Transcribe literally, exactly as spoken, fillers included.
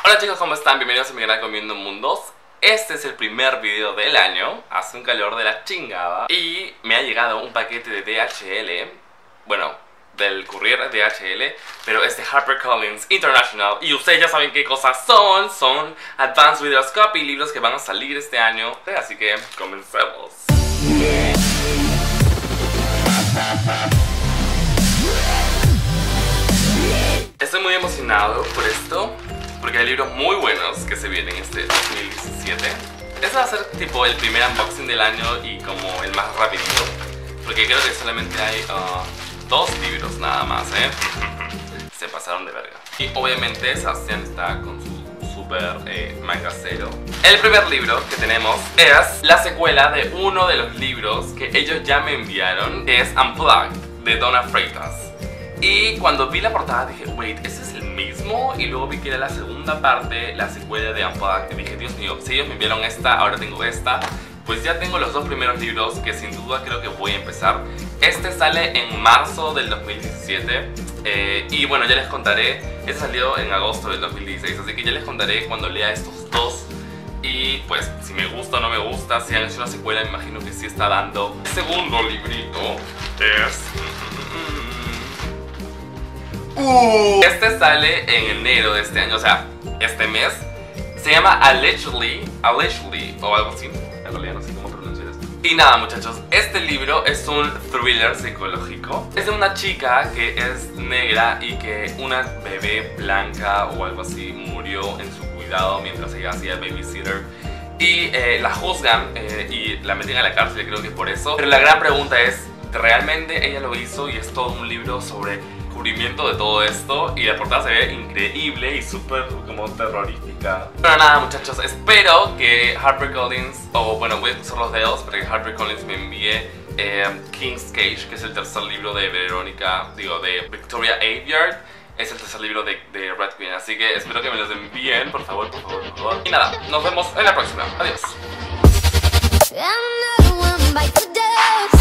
Hola chicos, ¿cómo están? Bienvenidos a mi canal Comiendo Mundos. Este es el primer video del año. Hace un calor de la chingada y me ha llegado un paquete de D H L. Bueno, del courier D H L, pero es de HarperCollins International. Y ustedes ya saben qué cosas son. Son Advanced Reader's Copy, libros que van a salir este año. Así que comencemos. Estoy muy emocionado por esto, porque hay libros muy buenos que se vienen este dos mil diecisiete. Este va a ser tipo el primer unboxing del año y como el más rapidito, porque creo que solamente hay uh, dos libros nada más, ¿eh? Se pasaron de verga. Y obviamente Sebastián está con su super eh, mangacero. El primer libro que tenemos es la secuela de uno de los libros que ellos ya me enviaron, que es Unplugged, de Donna Freitas. Y cuando vi la portada dije, wait, ¿ese es el mismo? Y luego vi que era la segunda parte, la secuela de Unplugged. Y dije, Dios mío, si ellos me enviaron esta, ahora tengo esta. Pues ya tengo los dos primeros libros que sin duda creo que voy a empezar. Este sale en marzo del dos mil diecisiete. eh, Y bueno, ya les contaré. Este salió en agosto del dos mil dieciséis. Así que ya les contaré cuando lea estos dos. Y pues si me gusta o no me gusta. Si han hecho una secuela, me imagino que sí está dando. El segundo librito es... Uh, este sale en enero de este año, o sea, este mes. Se llama Allegedly, Allegedly o algo así. En realidad no sé cómo pronunciar esto. Y nada muchachos, este libro es un thriller psicológico. Es de una chica que es negra y que una bebé blanca o algo así murió en su cuidado mientras ella hacía babysitter. Y eh, la juzgan eh, y la meten a la cárcel, creo que por eso. Pero la gran pregunta es, ¿realmente ella lo hizo? Y es todo un libro sobre descubrimiento de todo esto, y la portada se ve increíble y súper como terrorífica. Pero nada muchachos, espero que HarperCollins, o bueno, voy a cruzar los dedos para que HarperCollins me envíe eh, King's Cage, que es el tercer libro de Verónica, digo de Victoria Aveyard. Es el tercer libro de, de Red Queen, así que espero que me los envíen, por favor, por favor, por favor. Y nada, nos vemos en la próxima. Adiós.